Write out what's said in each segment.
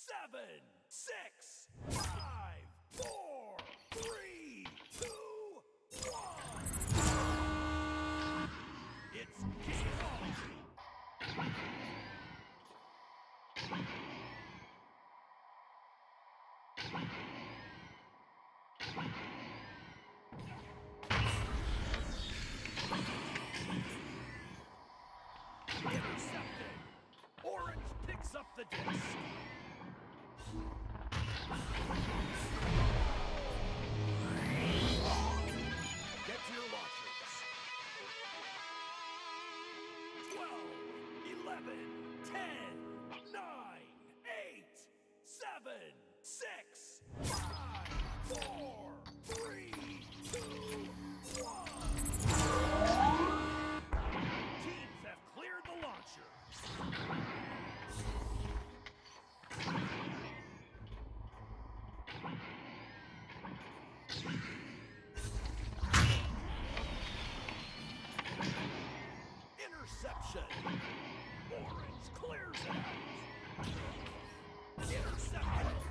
7, 6, 5, 4, 3, 2, 1. It's game on. Intercepted. Orange picks up the disc. Get to your launchers. 12, 11, 10, 9, 8, 7, 6, 5, 4, 3, 2, 1. Teams have cleared the launcher. Interception. Orange clears it out. Intercepted.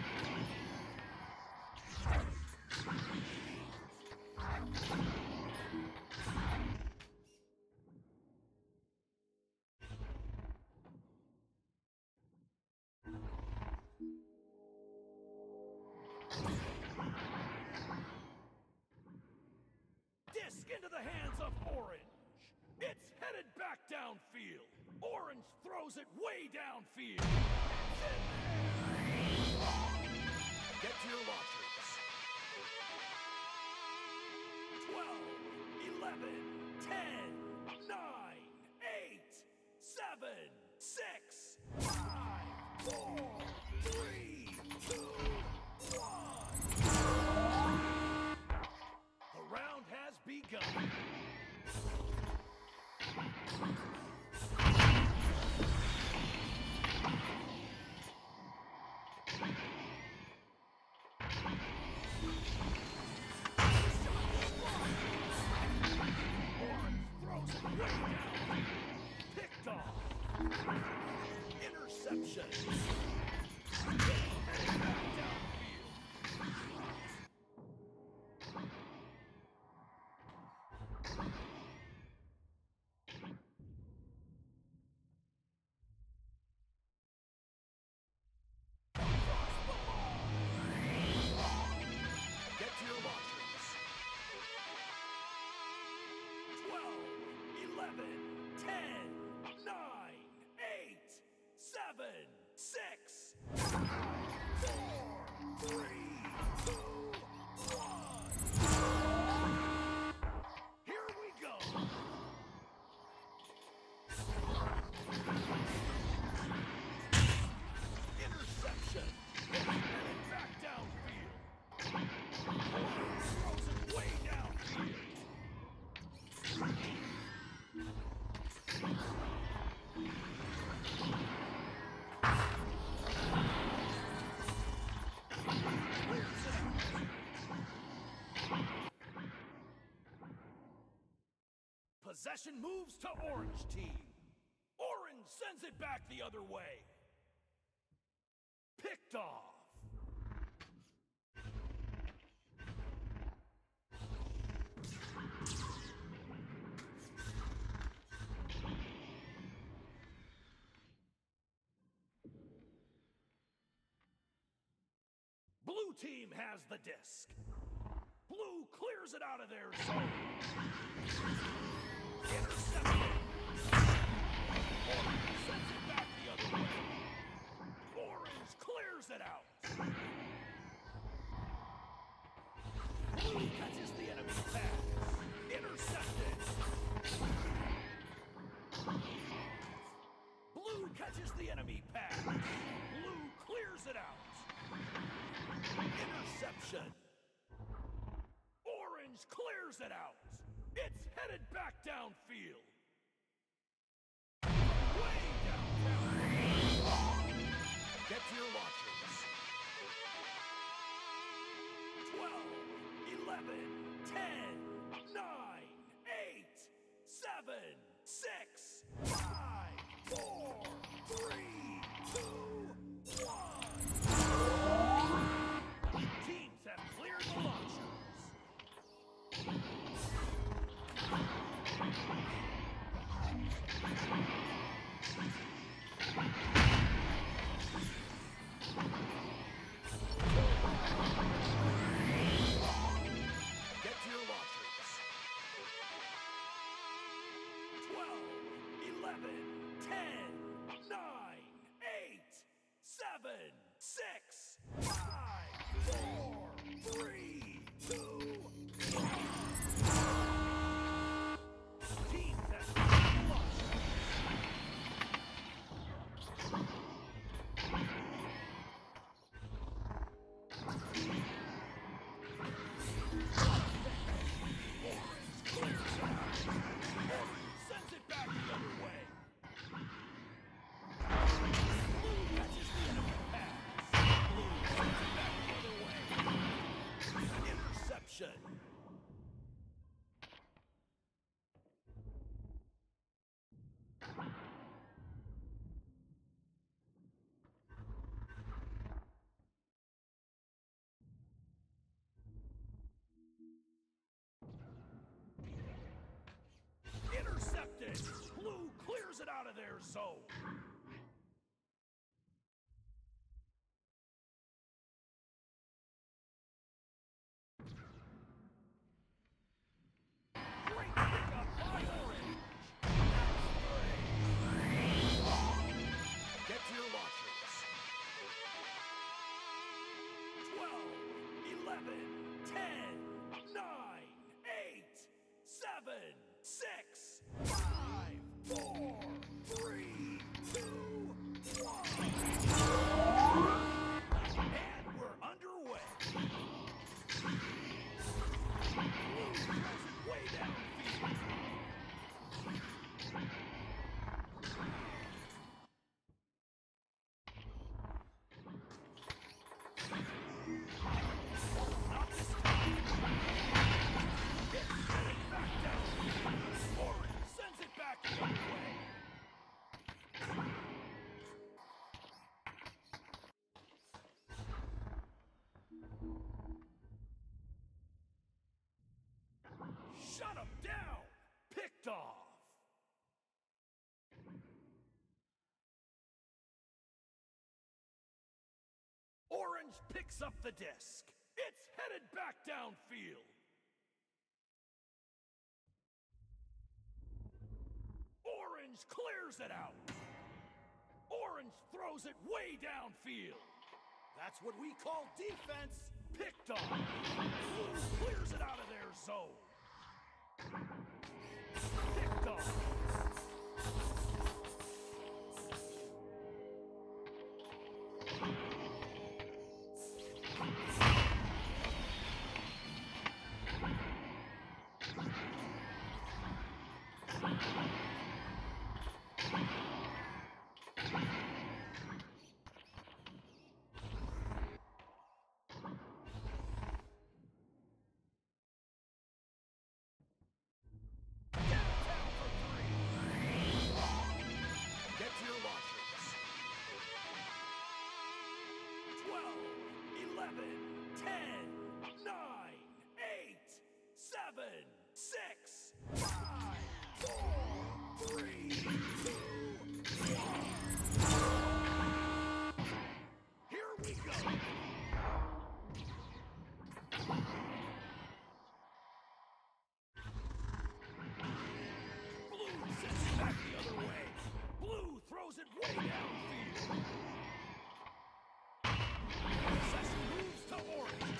Disc into the hands of Orange. It's headed back downfield. Orange throws it way downfield. It's in there. Get to your launchers. 12, 11, 10, 9, 8, 7, 6, 5, 4, 3, 2, 1. The round has begun. Orange throws it way down. Picked off. Interception. Heading back downfield. Across the line. Get to your launchers. 12, 11, 10, 9, 8, 7, 6, 5, 4, 3, 2, 1. Here we go. Interception. Headed back downfield. Orange throws it way downfield. Clears it out. Possession moves to Orange team. Orange sends it back the other way. Picked off. Blue team has the disc. Blue clears it out of their zone. Intercepted. Orange sends it back the other way. Orange clears it out. Blue catches the enemy pass. Intercepted. Blue catches the enemy pass. Blue clears it out. Interception. Orange clears it out. It's headed back downfield. Way downtown. Get to your launchers. 12, 11, 10, 9, 8, 7, 6, 5, 4, 3, 2, 1. 10, 9, 8, 7, 6, 5, 4, 3, 2, 1. Team that's lost. Sends it back the other way. Blue catches the enemy pass. Blue sends it back the other way. Interception. Intercepted! Blue clears it out of their zone. Great pickup by Orange. Get to your launchers. 12, 11, 10, 9, 8, 7, 6, 5, 4, 3, 2, 1. And we're underway. Blue throws it way downfield. Not this time. It's headed back downfield. Orange sends it back the other way. Shut him down! Picked off! Orange picks up the disc. It's headed back downfield. Orange clears it out. Orange throws it way downfield. That's what we call defense. Picked off. Blue clears it out of their zone. Picked off. Downtown for 3. Get to your launchers. 12, 11, 10, 9, 8, 7, 6, 5, 4, 3, 2, 1. Here we go. Blue sends it back the other way. Blue throws it way downfield. Possession moves to Orange.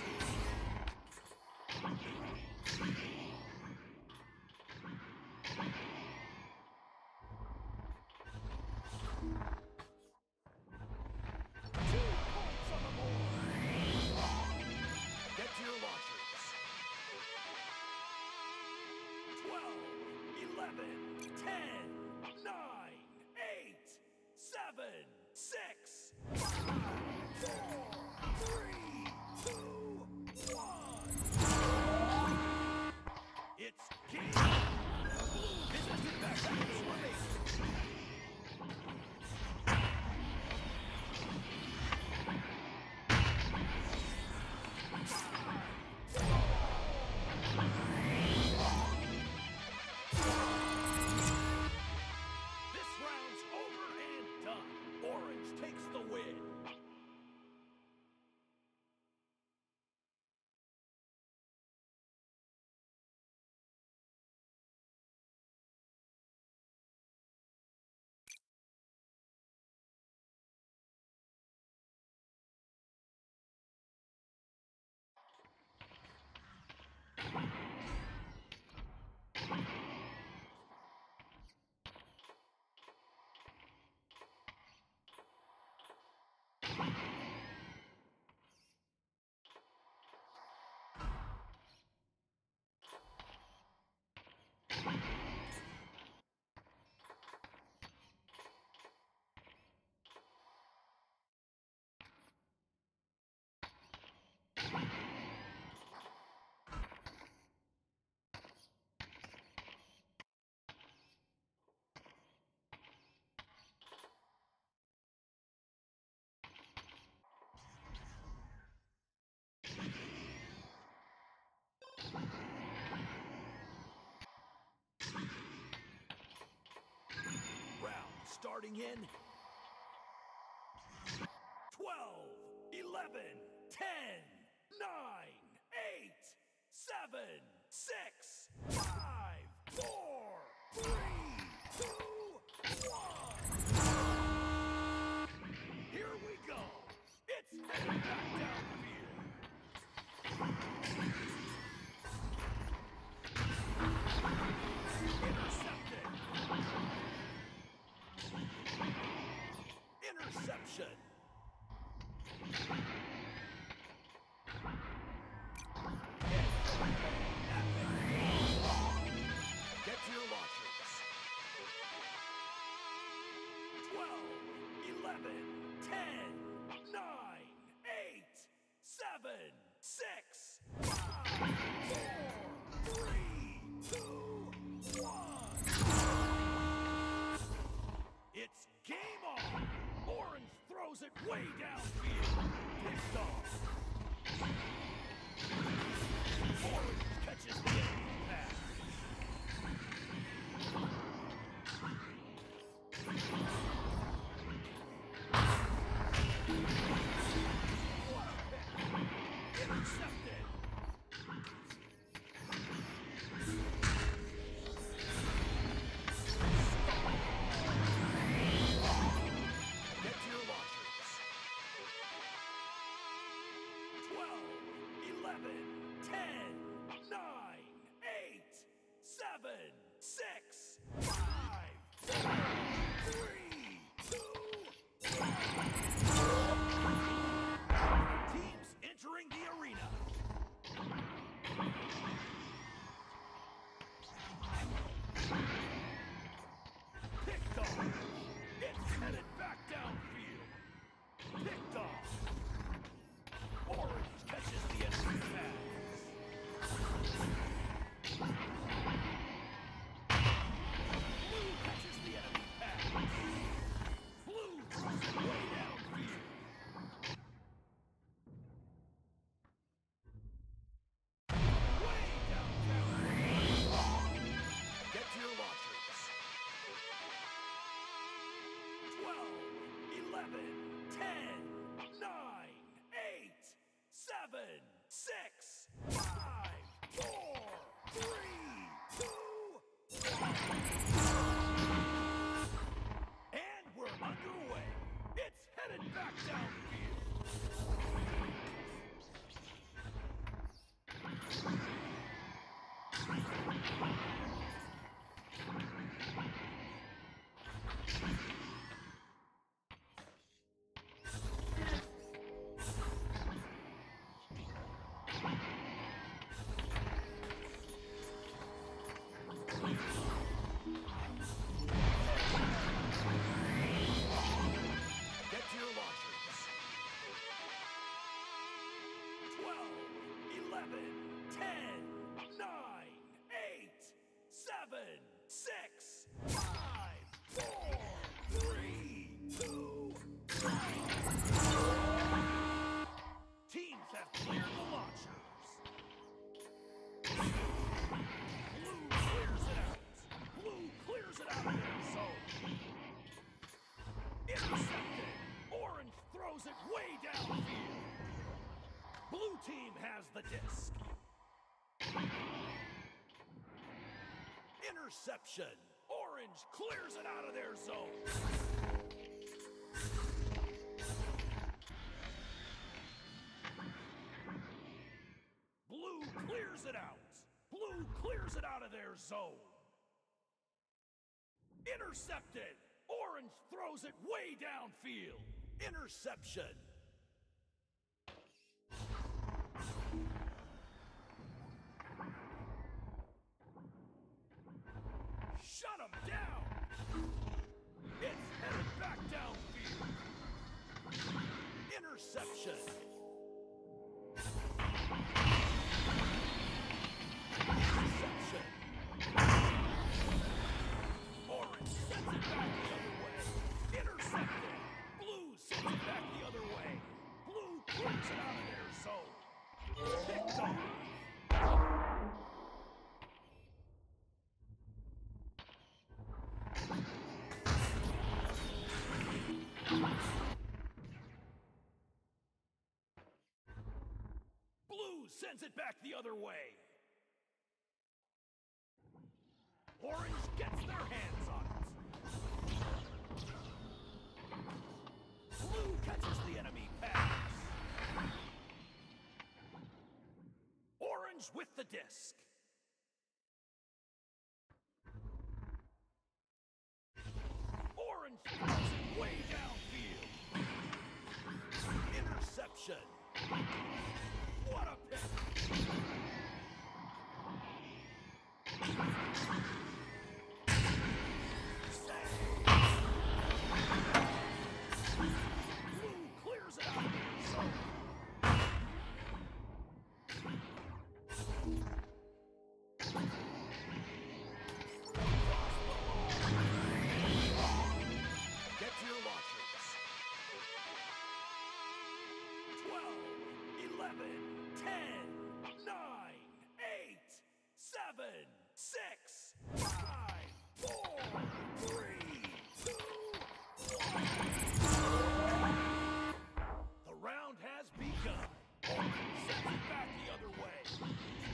starting in 12, 11, 10, 9, 8, 7, 6, 5, 4, 3, 2, 1. Here we go. It's headed back downfield. Intercepted. Interception. Get to your launchers. 12, 11, 10, 9, 8, 7, 6, 5, 4, 3, 2, 1. It's game on. Orange throws it way downfield. Picked off. Orange catches the enemy pass. What a pick! Intercepted. Get to your launchers. 12, 11, 10, 9, 8, 7, 6, 5, 4, 3, 2, 1. Teams entering the arena. Picked off. It's headed back downfield. Picked off. Orange catches the enemy pass. Blue catches the enemy pass. Blue throws it way downfield. Way downtown. Get to your launchers. 12, 11, 10, 9, 8, 7, 6, 5, 4, 3, 2, 1. And we're underway. It's headed back downfield. Get to your launchers. 12, 11, 10, 9, 8, 7, 6, 5, 4, 3, 2, 1. Teams have cleared the launchers. Blue clears it out. Blue clears it out of their zone. Intercepted. Orange throws it way downfield. Blue team has the disc. Interception. Orange clears it out of their zone. Blue clears it out. Blue clears it out of their zone. Intercepted. Orange throws it way downfield. Interception. Shut him down. It's headed back downfield. Interception. Interception. Orange sends it back the other way. Intercepted. Blue sends it back the other way. sends it back the other way. Orange gets their hands on it. Blue catches the enemy pass. Orange with the disc. Orange throws it way downfield. Interception. What a pick. Save. Blue clears it out of the zone. Get to your launchers. 12, 11, 10, 9, 8, 7, 6, 5, 4, 3, 2, 1. The round has begun. Orange sends it back the other way.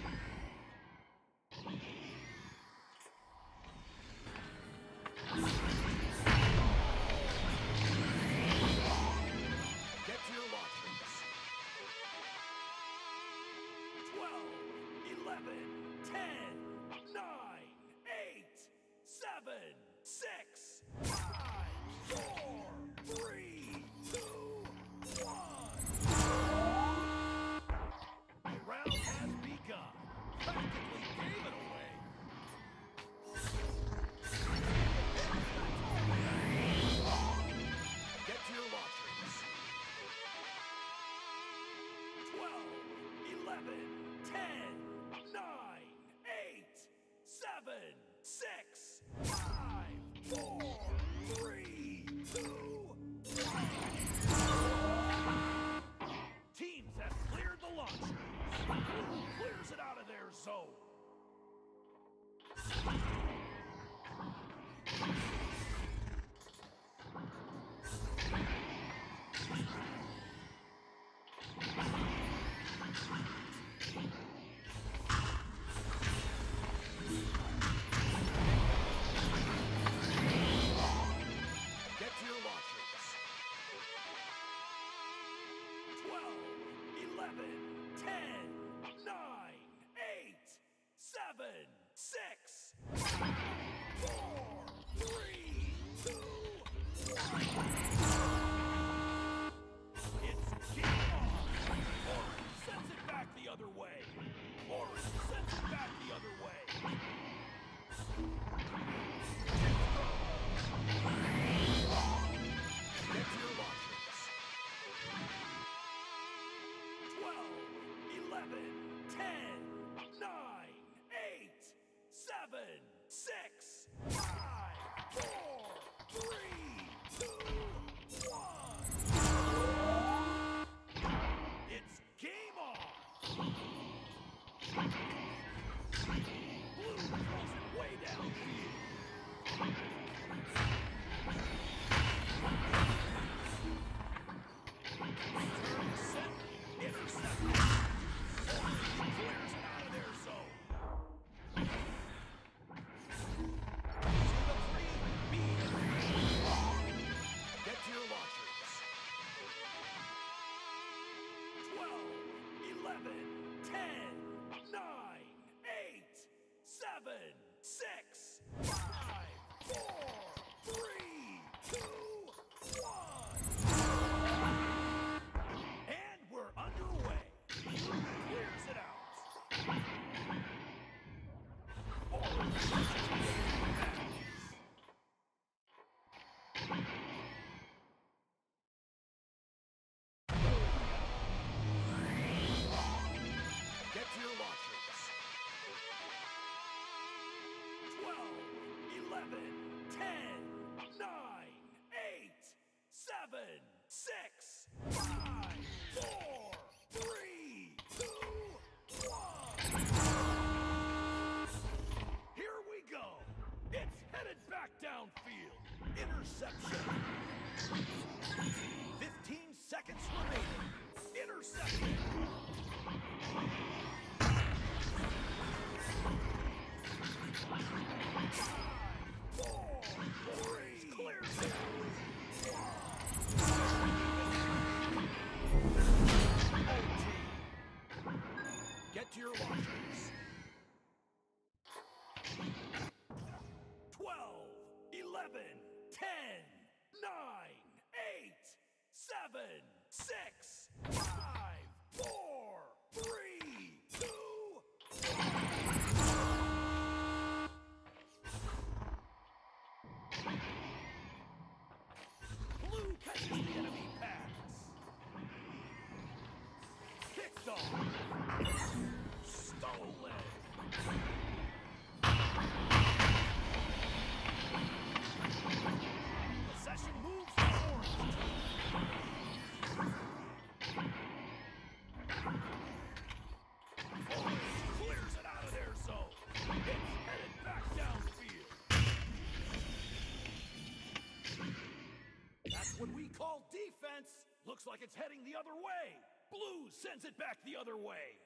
Get to your launchers. 12, 11, 10, 9, 8, 7, 6, 5, 4, 3, 2, 1. The round has begun. Practically gave it away. Get to your launchers. 12, 11, 10, 9, 8, 7, 6, 5, 4, 3, 2, 1. Teams have cleared the launchers. Blue clears it out of their zone. Get to your launchers. 12, 11, 10, 9, 8, 7, 6, 5, 4, 3, 2, 1. It's game on. Orange sends it back the other way. Orange sends it back the other way. Get to your launchers. 12, 11, 10, 9, 8, 7, 6, 5, 4, 3, 2, 1. It's game on. Blue throws it way downfield. Return to center. Intercepted. Orange clears it out of their zone. See the 3B. Get to your launchers. 12, 11, 10, 9, 8, 7, 6, 5, 4, 3, 2, 1. And we're underway. Blue clears it out. Orange. Get to your launchers. 12, 11, 10, 9, 8, 7, 6, 5, 4, 3, 2, 1. Here we go. It's headed back downfield. Interception. 15 seconds remaining. Interception. 11, 10, 9, 8, 7, 6, 5, 4, 3, 2, 1. Blue catches the enemy pass. Picked off. Stolen. Possession moves to orange. Orange clears it out of their zone. It's headed back downfield. That's what we call defense. Looks like it's heading the other way. Blue sends it back the other way.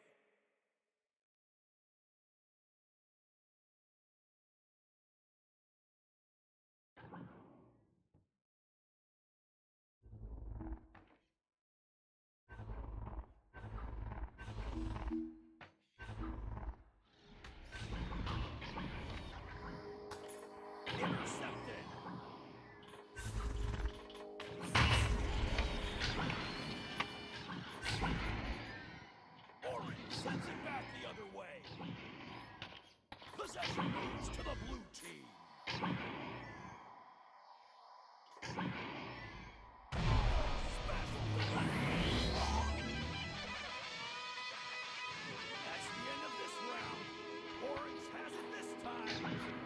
Intercepted. Orange sends it back the other way. Possession moves to the blue team. Special delay. That's the end of this round. Orange has it this time.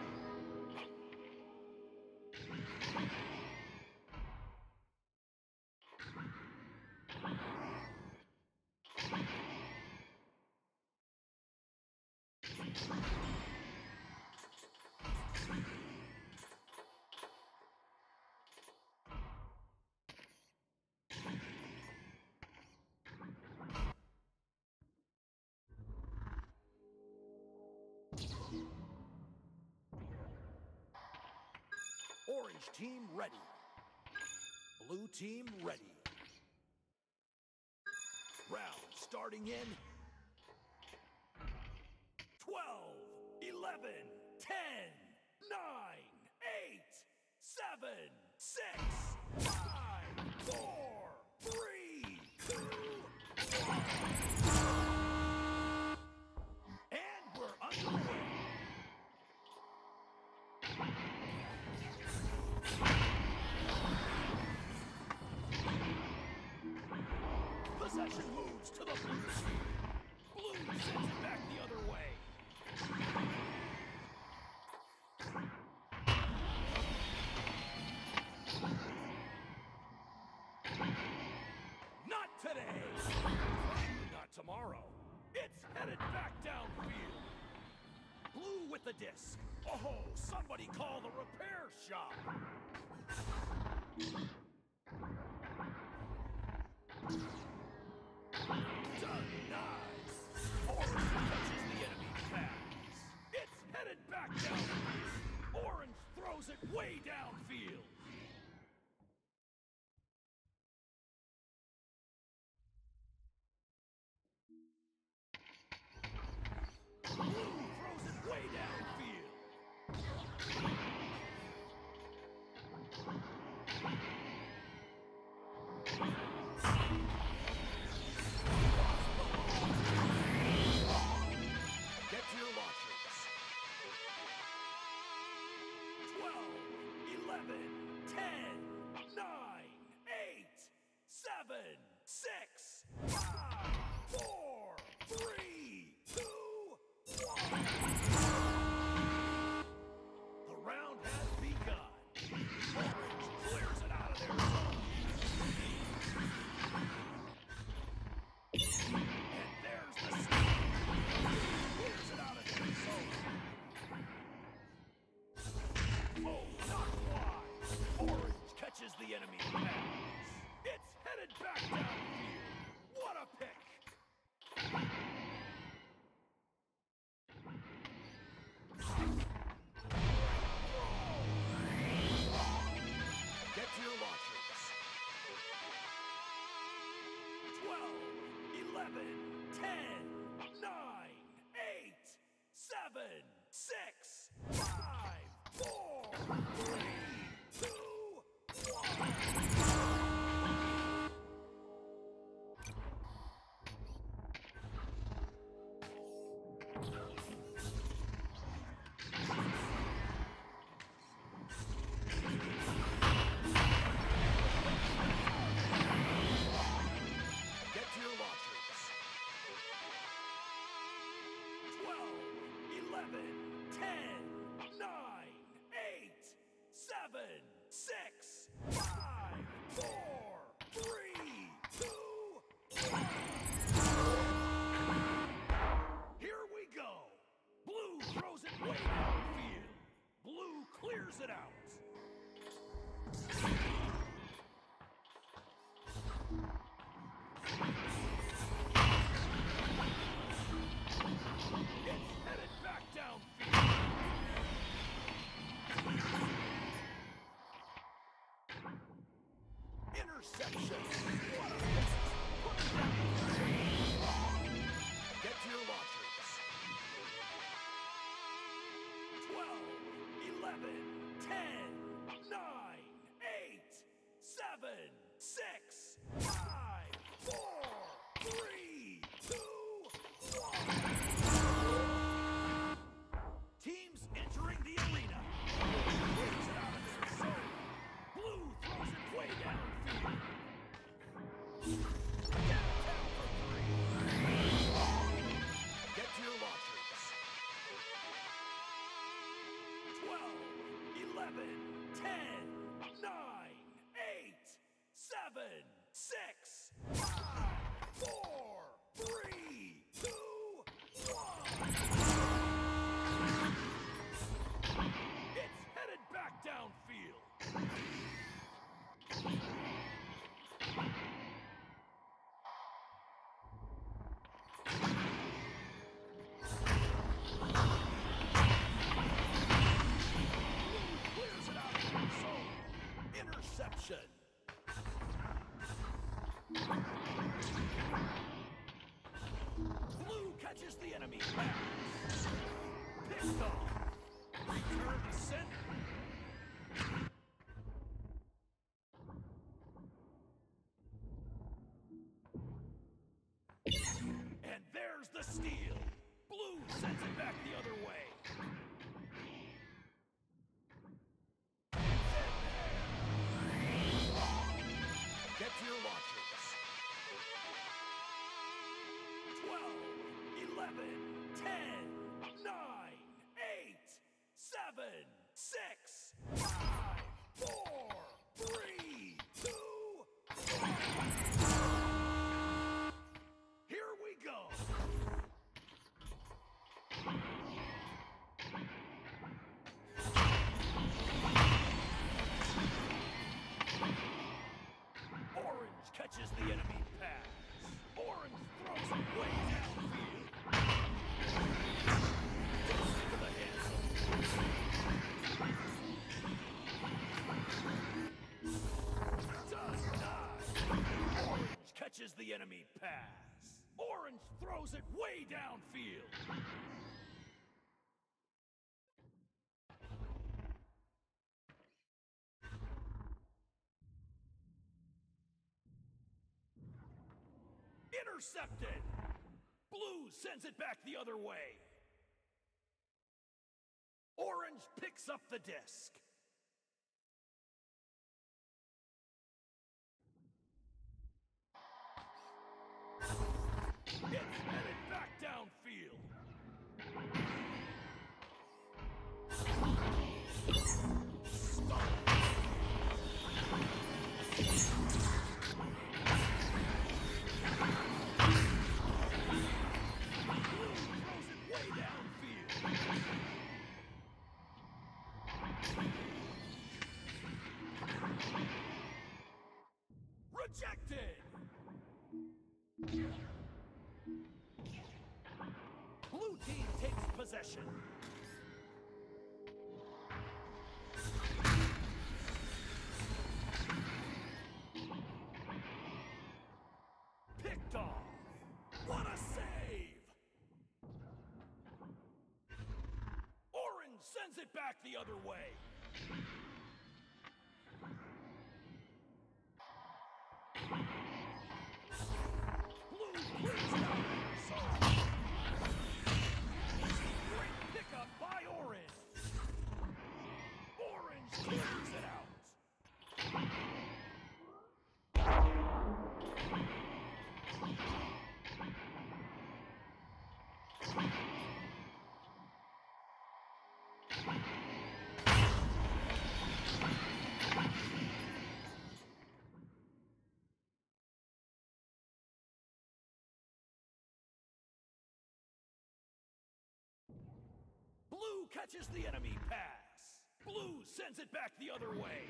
Orange team ready. Blue team ready. Round starting in 12, 11, 10, 9, 8, 7, 6, 5, 4, 3, 2, 1. And we're underway. Possession moves to the blue team. Blue sends it back the other way. Not today. Not tomorrow. It's headed back downfield. Blue with the disc. Oh, somebody call the repair shop. Denies. Orange catches the enemy pass. It's headed back downfield. Orange throws it way downfield. Blue throws it way downfield. Get to your launchers. 12, 11, clears it out. It's headed back downfield. Interception. What a miss. Put it down. Get to your launchers. 12, 11, 10, 9, 8, 7, 6, 5, 4, 3, 2, 1. Teams entering the arena. Clears it out of their zone. Blue throws it way downfield. Downtown for 3. Get to your launchers. 12, 11, 10, 9, 8, 7, 6, 5, 4, 3, 2, 1. It's headed back downfield. Clears it out of their zone. Interception. Blue catches the enemy pass. Picked off. Return to center. And there's the steal. Blue sends it back the other way. Get to your launchers. 12, 11, 10, 9, 8, 7, 6, 5, 4, 3, 2, 1. Here we go. Orange catches the enemy pass. Orange throws it way downfield. Into the hands of does not. Orange catches the enemy pass. Orange throws it way downfield. Intercepted. Blue sends it back the other way. Orange picks up the disc. It's headed back downfield. Rejected! Blue team takes possession. Picked off. What a save! Orange sends it back the other way. Blue clears it out of their zone. Great pickup by Orange. Orange clears it out. Blue catches the enemy pass. Blue Blue sends it back the other way.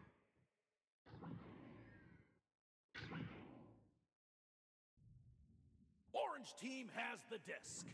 Orange team has the disc.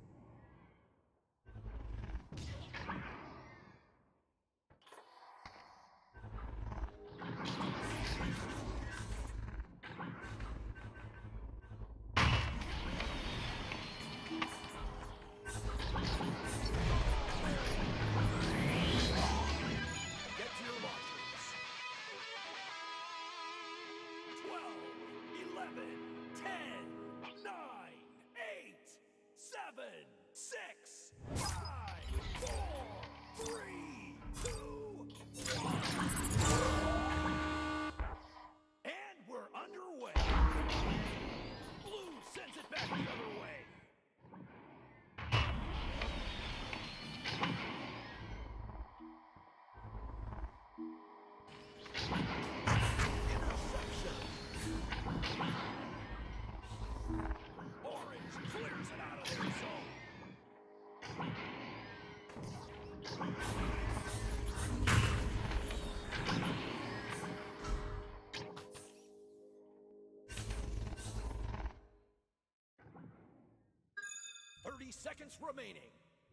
Seconds remaining.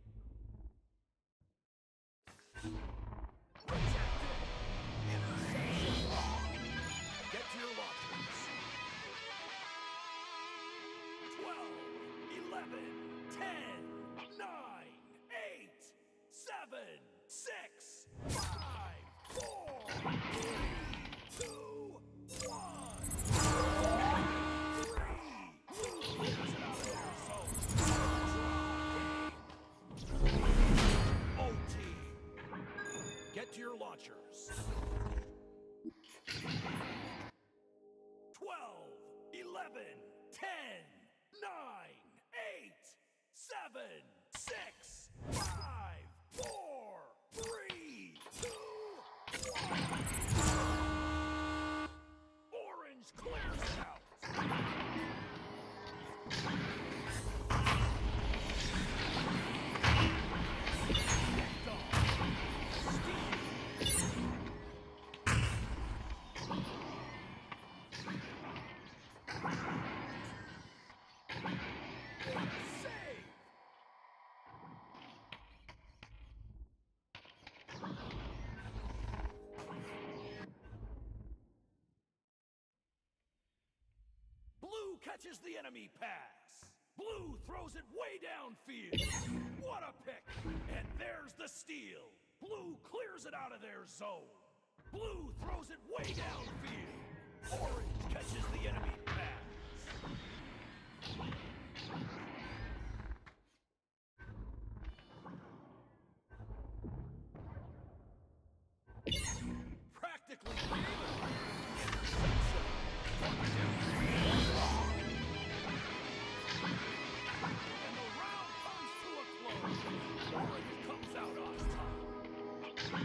Protected. Interception. Get to your launchers. 12, 11, 10, 9, 8, 7, 6, 5, 4, 3, 2, 1. Get to your launchers. 12, 11, 10, 9, 8, 7, 6, 5, 4, 3, 2, 1. Orange clears it out. Blue catches the enemy pass. Blue throws it way downfield. What a pick! And there's the steal. Blue clears it out of their zone. Blue throws it way downfield. Orange catches the enemy pass. Practically even. Interception. And the round comes to a close. Orange comes out on top.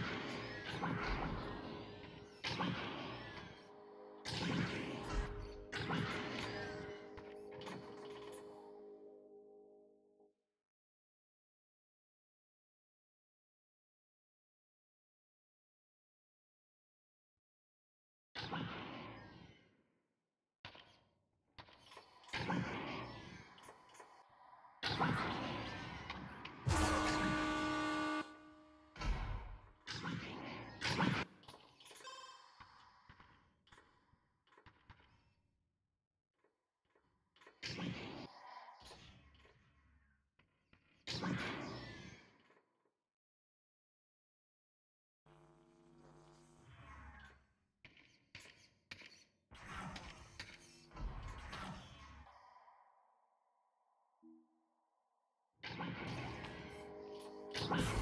You